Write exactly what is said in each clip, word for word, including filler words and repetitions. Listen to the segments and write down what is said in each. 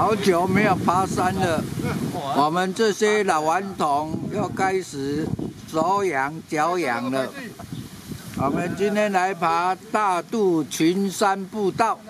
好久没有爬山了，我们这些老顽童又开始手痒脚痒了。我们今天来爬大肚群山步道，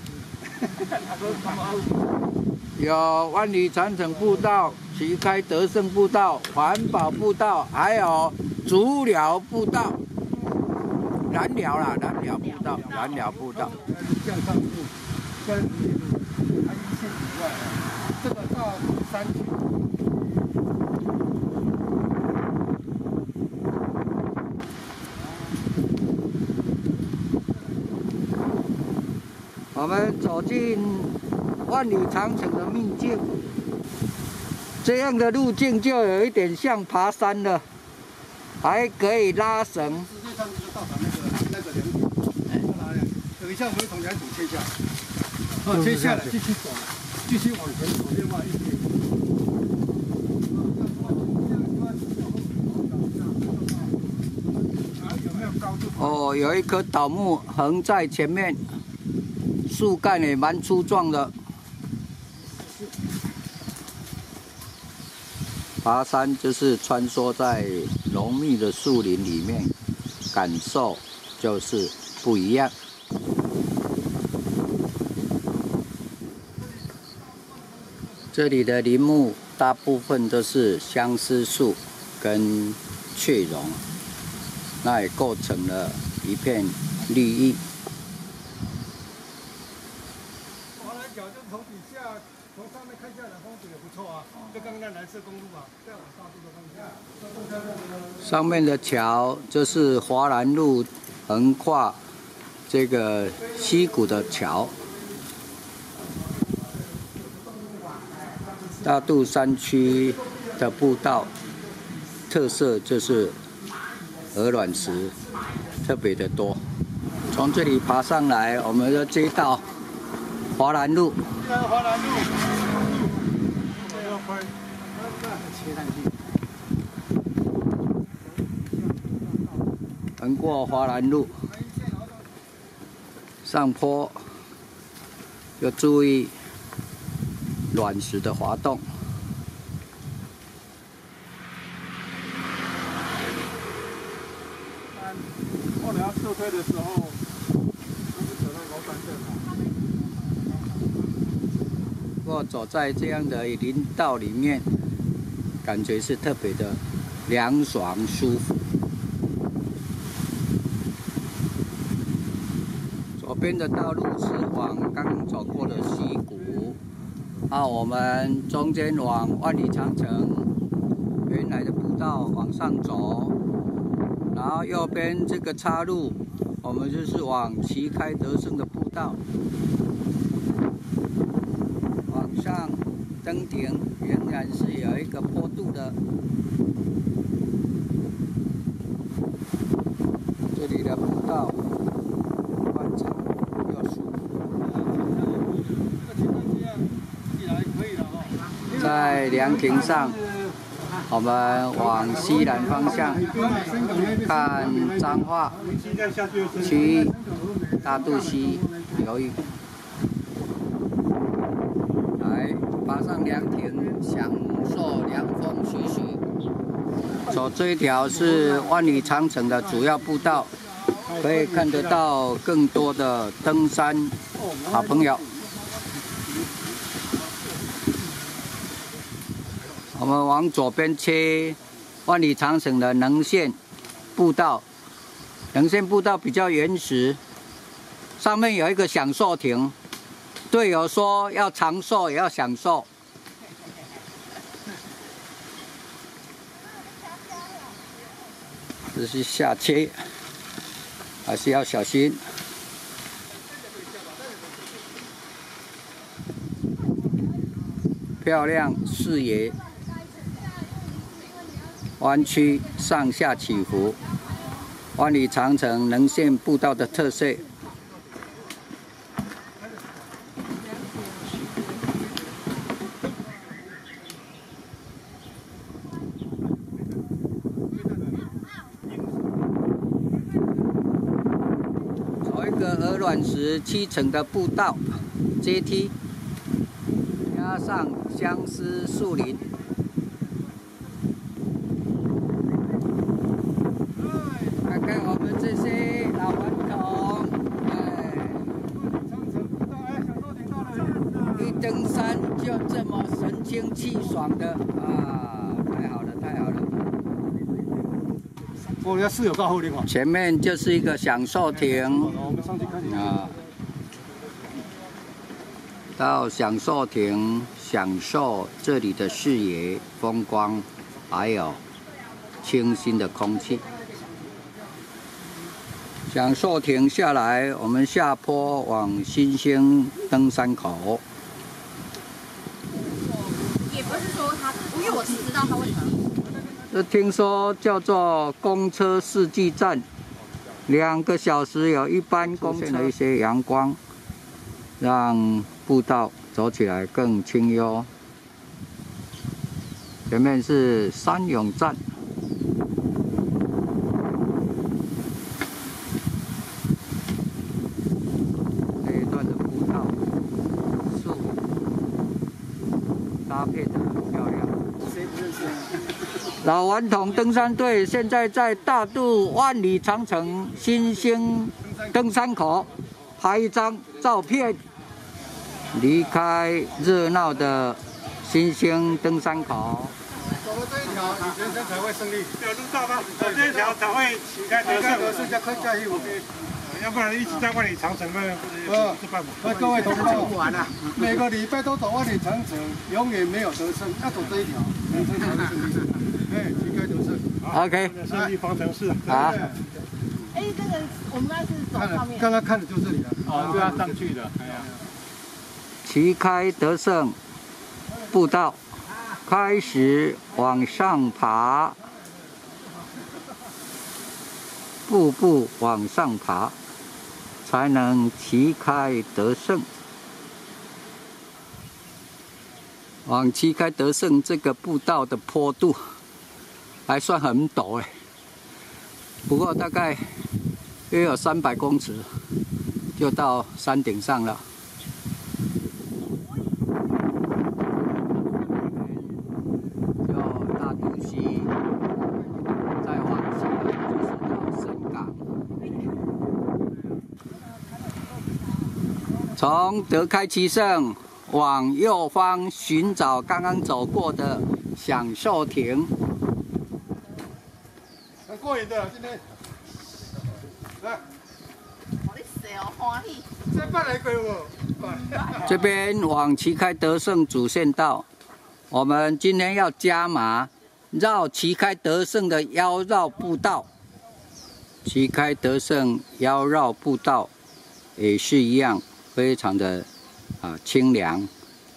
有万里长城步道、旗开得胜步道、环保步道，还有竹寮步道。 蓝寮啦，蓝寮步道，蓝寮步道。 向上步跟一路，它一线以外，这个大肚山区。 我们走进万里长城的秘境，这样的路径就有一点像爬山了，还可以拉绳。 世界上就是到达那个那个梁土，等一下我们从梁土切下来，啊，切下来继续走，继续往前走，另外一边。 哦，有一棵倒木横在前面，树干也蛮粗壮的。爬山就是穿梭在浓密的树林里面。 感受就是不一样。这里的林木大部分都是相思树跟雀榕，那也构成了一片绿意。 华南角就从底下从上面看下来，风景也不错啊。就刚刚蓝色公路啊，再往大肚的方向。 上面的桥就是华南路横跨这个溪谷的桥。大肚山区的步道特色就是鹅卵石特别的多。从这里爬上来，我们就接到华南路。 华南路。要拍，切上去。 横过华南路，上坡要注意卵石的滑动。 后来要撤退的时候，就是走到高山镇。 不过走在这样的林道里面，感觉是特别的凉爽舒服。 左边的道路是往刚刚走过的溪谷，啊，我们中间往万里长城原来的步道往上走，然后右边这个岔路，我们就是往旗开得胜的步道，往上登顶仍然是有一个坡度的，这里的步道。 在凉亭上，我们往西南方向看彰化区大肚溪流域，来爬上凉亭，享受凉风徐徐。走这一条是万里长城的主要步道，可以看得到更多的登山好朋友。 我们往左边切万里长城的能线步道，能线步道比较原始，上面有一个享受亭，队友说要长寿也要享受。这是下切，还是要小心。漂亮视野。 弯曲上下起伏，万里长城能线步道的特色。走一个鹅卵石砌成的步道阶梯，然后加上相思树林。看看我们这些老顽童，哎，一登山就这么神清气爽的啊！太好了，太好了！ 我要室友告后领哦。 前面就是一个享受亭我们上去看一下。 啊。 到享受亭享受这里的视野、风光，还有清新的空气。享受亭下来，我们下坡往新兴登山口。 也不是说他，因为我只知道他为什么。 这听说叫做公车四季站，两个小时有一班公车，一些阳光，让 步道走起来更清幽。前面是山永站，这一段的步道树搭配得很漂亮。 谁不认识？ 老顽童登山队现在在大肚万里长城新兴登山口拍一张照片。 离开热闹的新兴登山口， 走了这一条，你人生才会胜利。 有路道吗？走这一条才会旗开得胜。 得胜加快加油！ 要不然一直在万里长城那不是办法。 那各位同胞，每个礼拜都走万里长城，永远没有得胜，要走这一条，人生才会胜利。哎，旗开得胜。 OK， 胜利方程式。 好。 哎，这个我们那是走上面。 刚刚看的就这里了。 哦，对啊，上去的。哎呀。 旗开得胜步道开始往上爬，步步往上爬，才能旗开得胜。往旗开得胜这个步道的坡度还算很陡哎，不过大概约有三百公尺就到山顶上了。 从德开七圣往右方寻找刚刚走过的享受亭， 很过瘾的今天。来， 我的笑欢喜。 再办来给我。 这边往旗开得胜主线道，我们今天要加码，绕旗开得胜的腰绕步道。旗开得胜腰绕步道也是一样。 非常的啊清凉。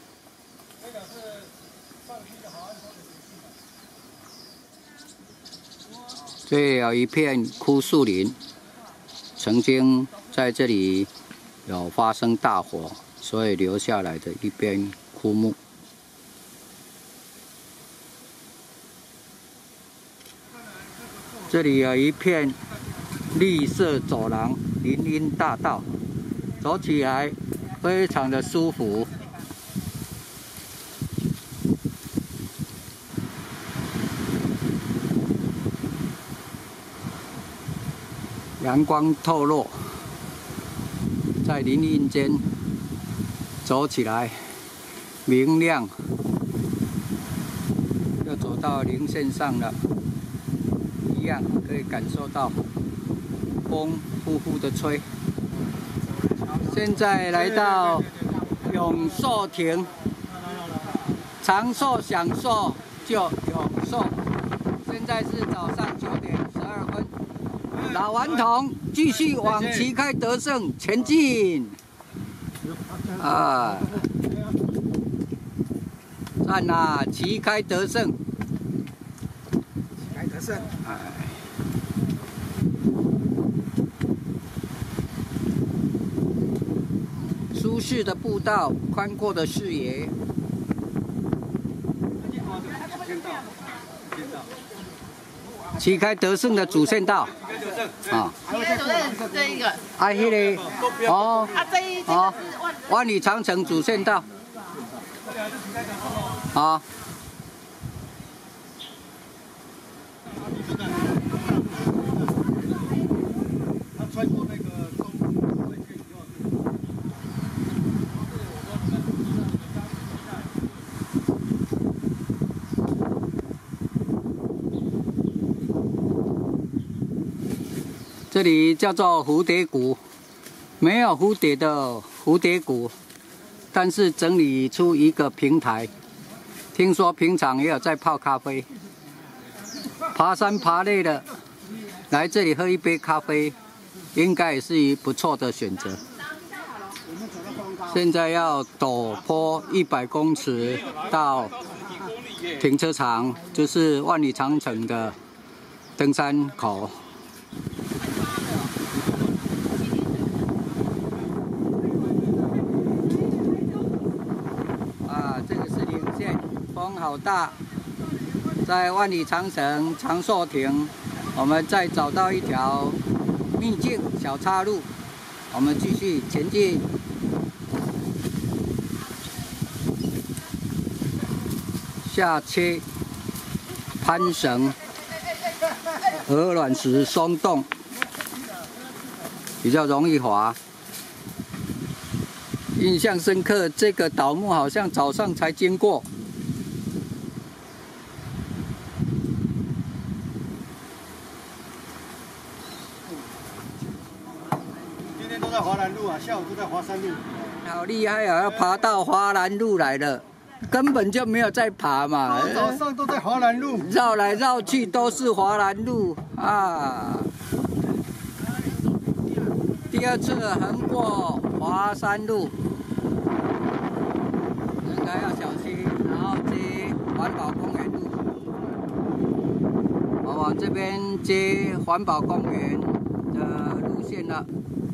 这里有一片枯树林，曾经在这里有发生大火，所以留下来的一片枯木。这里有一片绿色走廊，林荫大道。 走起来非常的舒服。阳光透落，在林荫间走起来明亮。又走到零线上了，一样可以感受到风呼呼的吹。 现在来到永寿亭，长寿享受就永寿。现在是早上九点十二分，老顽童继续往旗开得胜前进。啊，赞呐！旗开得胜， 旗开得胜。 哎。 舒适的步道，宽阔的视野。旗开得胜的主线道。啊。 旗开得胜这一个。 啊，迄个哦。 啊，这一哦，万里长城主线道。 好。 他穿过那个东会线以后。 这里叫做蝴蝶谷，没有蝴蝶的蝴蝶谷，但是整理出一个平台。听说平常也有在泡咖啡，爬山爬累了，来这里喝一杯咖啡，应该也是一不错的选择。现在要陡坡一百公尺到停车场，就是万里长城的登山口。啊，这个是零线，风好大。在万里长城长寿亭，我们再找到一条秘境小岔路，我们继续前进。下切攀绳，鹅卵石松动，比较容易滑。印象深刻，这个倒木好像早上才经过。 今天都在华南路啊，下午都在华山路。 好厉害啊！要爬到华南路来了。根本就没有在爬嘛， 早上都在华南路， 绕来绕去都是华南路啊。第二次横过华山路，应该要小心，然后接环保公园路。我往这边接环保公园的路线了，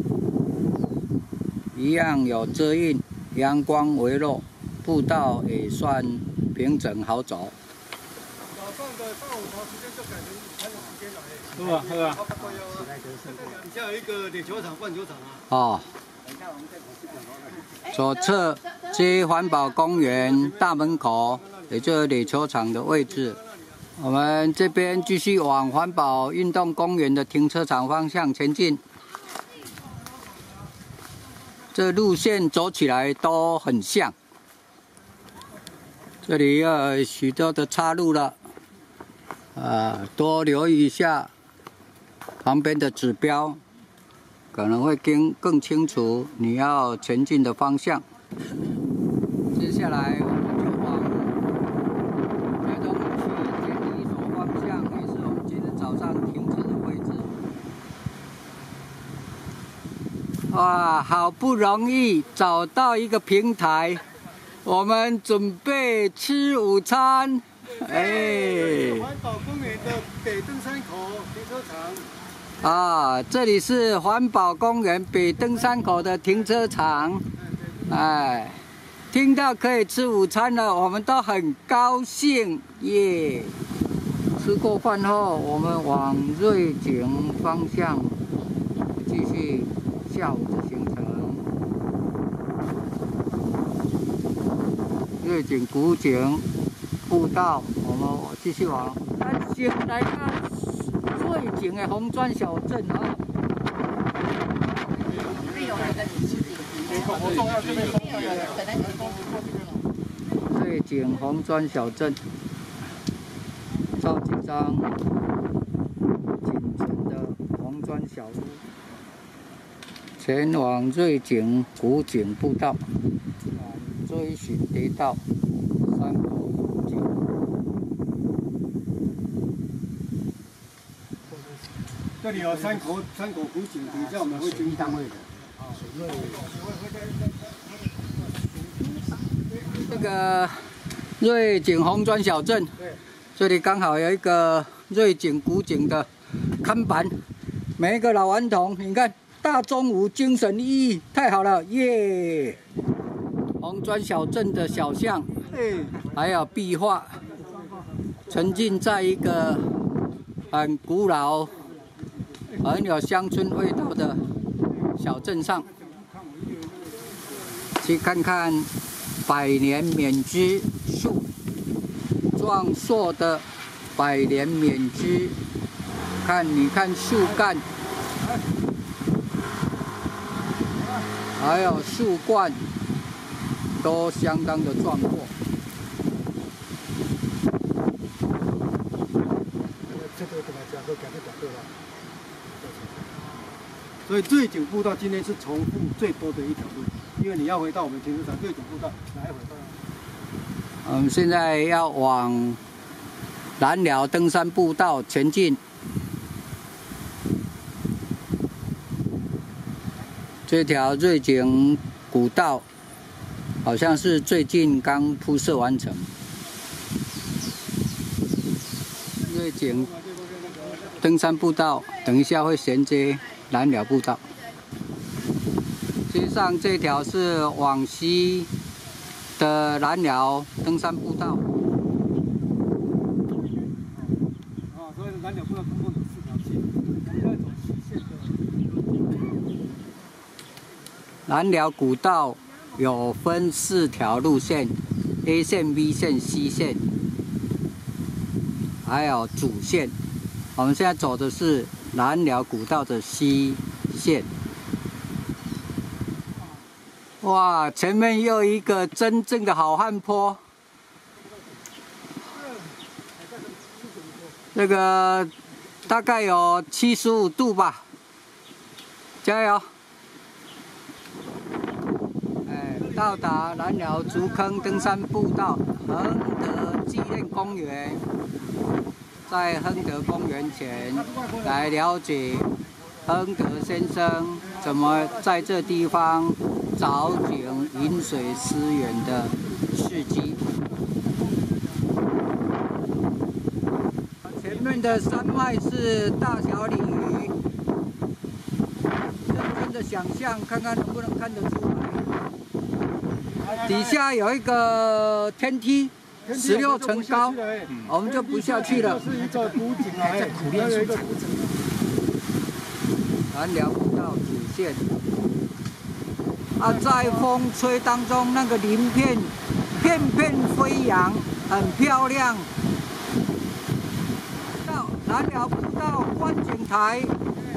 一样有遮荫，阳光微弱。步道也算平整好走。 早上的上午茶时间就改成还有时间了。 是吧？是吧？ 底下有一个垒球场、棒球场啊。 哦。左侧接环保公园大门口，也就是垒球场的位置。我们这边继续往环保运动公园的停车场方向前进。这路线走起来都很像。这里有许多的岔路了，啊，多留意一下旁边的指标，可能会更更清楚你要前进的方向。接下来我们就往台东去监理所方向，也是我们今天早上停车的位置。哇，好不容易找到一个平台。我们准备吃午餐，哎。 环保公园的北登山口停车场。 啊，这里是环保公园北登山口的停车场。哎，听到可以吃午餐了，我们都很高兴耶。吃过饭后，我们往瑞景方向继续下午的行程。瑞景古井步道，我们继续往。咱先来看瑞景的红砖小镇啊。瑞景红砖小镇，照几张仅存的红砖小屋，前往瑞景古井步道。追寻跌到山口古井， 这里有山口山口古井，等一下我们会经单位的。 这个瑞景红砖小镇，这里刚好有一个瑞景古井的看板，每一个老顽童，你看大中午精神奕奕，太好了，耶！红砖小镇的小巷，还有壁画，沉浸在一个很古老、很有乡村味道的小镇上，去看看百年缅梔树，壮硕的百年缅梔。看，你看树干，还有树冠，都相当的壮阔。 所以瑞景步道今天是重复最多的一条路，因为你要回到我们停车场瑞景步道来回到。 我们现在要往南寮登山步道前进。这条瑞景古道好像是最近刚铺设完成。瑞景登山步道等一下会衔接南寮步道。接上这条是往西的南寮登山步道。 啊，所以南寮步道总共有四条线，我们要走西线的。 南寮古道有分四条路线 ：A 线、B 线、C 线，还有主线。我们现在走的是南寮古道的 C 线。哇，前面又一个真正的好汉坡。这个大概有七十五度吧，加油！哎，到达南寮竹坑登山步道亨德纪念公园，在亨德公园前来了解亨德先生怎么在这地方凿井引水思源的事迹。前面的山脉是大小鲤鱼，认真的想象，看看能不能看得出来。底下有一个天梯，十六层高，我们就不下去了。 是一个古井啊，在苦练树。 南寮步道主线。啊，在风吹当中，那个鳞片片片飞扬，很漂亮。到南寮步道观景台，